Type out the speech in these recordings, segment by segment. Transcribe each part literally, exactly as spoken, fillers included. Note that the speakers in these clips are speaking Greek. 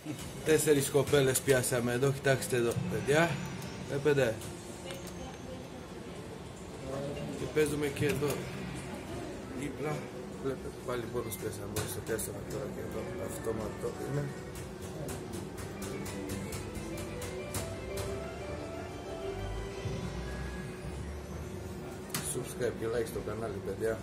Τέσσερις κοπέλες πιάσαμε εδώ, κοιτάξτε εδώ παιδιά. Βλέπετε. Και παίζουμε και εδώ δίπλα. Βλέπετε πάλι πόνους πιάσαμε, μόλις το πιάσαμε τώρα και εδώ αυτόματο είναι. Subscribe και like στο κανάλι παιδιά.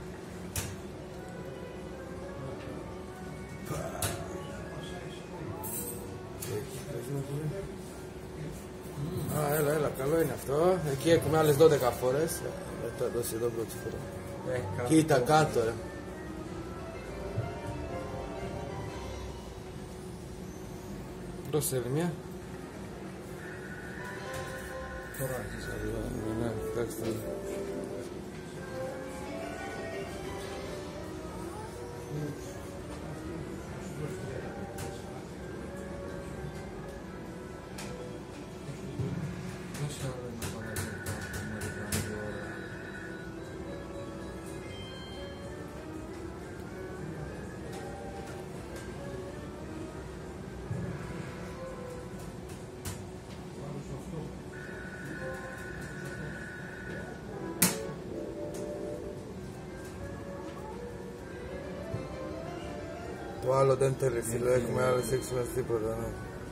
Α, έλα, έλα, καλό είναι αυτό. Εκεί έχουμε άλλες δώδεκα φορές. Θα δώσει εδώ πρώτη φορά. Ε, Κοίτα κάτω ρε. Δώσε άλλη μια. Τώρα αρχίσα. Ναι, εντάξει. Το άλλο δεν θέλει φίλο, έχουμε άλλες έξι μας τίποτα, ναι.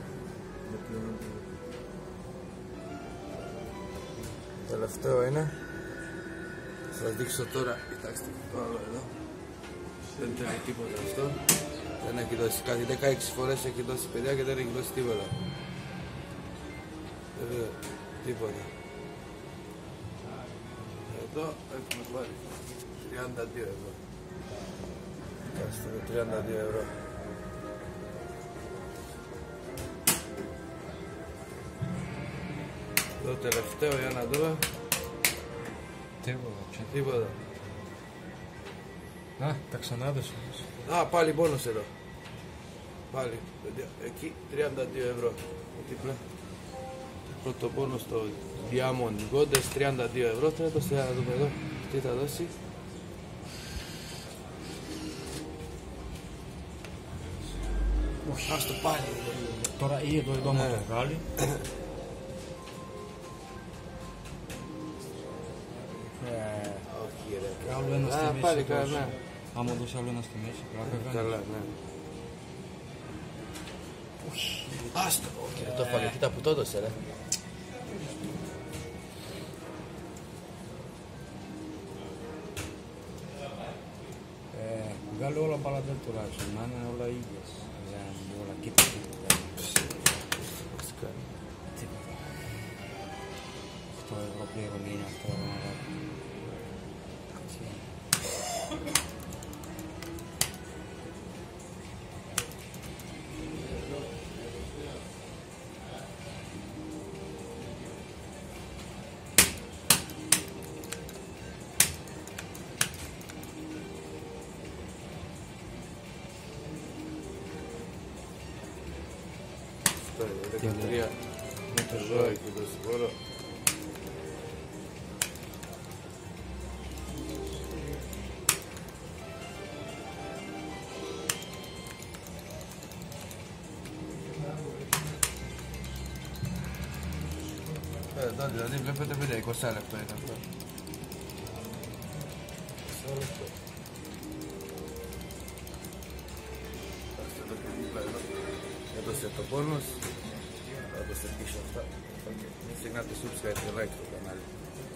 Τελευταίο είναι. Θα σας δείξω τώρα, κοιτάξτε το άλλο εδώ. Δεν θέλει τίποτα αυτό. Δεν έχει δώσει κάτι, δεκαέξι φορές έχει δώσει παιδιά και δεν έχει δώσει τίποτα. Δεν τίποτα. Εδώ έχουμε βάλει τριάντα δύο ευρώ. Κοιτάξτε, τριάντα δύο ευρώ. Το τελευταίο για να δούμε. Τίποτα. Τίποτα. Α, τα ξανάδεσαι. Α, πάλι πόνος εδώ. Πάλι, παιδιά, εκεί τριάντα δύο ευρώ. Δίπλα. Πρώτο πόνο στο Diamond Goddess τριάντα δύο ευρώ. Θα δώσει, να δούμε εδώ. Τι θα δώσει. Όχι. Ας το πάλι. Τώρα ή εδώ, εδώ άμα το βγάλει. Όχι ρε. Άλλο ένα στη Α, μέση. πάλι καλά. Άμα δώσει άλλο ένα στη μέση, πλάκα κάνει. Καλά, ναι. Όχι. Άστο. Όχι ρε, το έφαγε. Κοίτα που το έδωσε ρε. Βγάλε όλα παραδέλ τουλάχιστον, να είναι όλα ίδιες. Για να είναι όλα κοίτα. Τίποτα. οκτώ ευρώ πλήρωνε είναι αυτό. δεκατρία εδώ εκεί το σπόρο. Εδώ δηλαδή βλέπετε παιδιά είκοσι λεπτό είναι αυτό. είκοσι λεπτό. Εδώ και δίπλα εδώ. Έδωσε το πόνος. Θα το σε πίσω αυτά. Μην ξεχνάτε subscribe και like στο κανάλι.